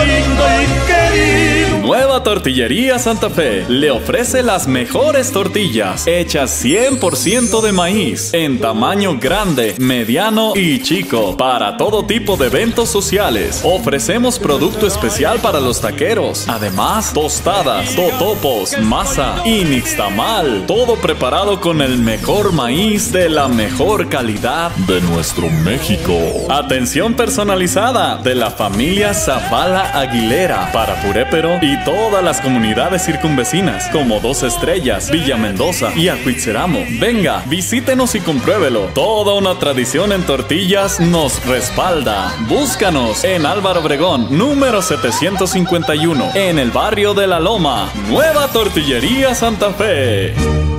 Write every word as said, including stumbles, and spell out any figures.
lindo y querido. Nueva Tortillería Santa Fe le ofrece las mejores tortillas hechas cien por ciento de maíz en tamaño grande, mediano y chico para todo tipo de eventos sociales. Ofrecemos producto especial para los taqueros. Además, tostadas, totopos, masa y nixtamal. Todo preparado con el mejor maíz de la mejor calidad de nuestro México. Atención personalizada de la familia Zavala Aguilera para Purépero y todas las comunidades circunvecinas como Dos Estrellas, Villa Mendoza y Acuitzeramo. Venga, visítenos y compruébelo. Toda una tradición en tortillas nos respalda. Búscanos en Álvaro Obregón, número setecientos cincuenta y uno, en el barrio de La Loma. Nueva Tortillería Santa Fe.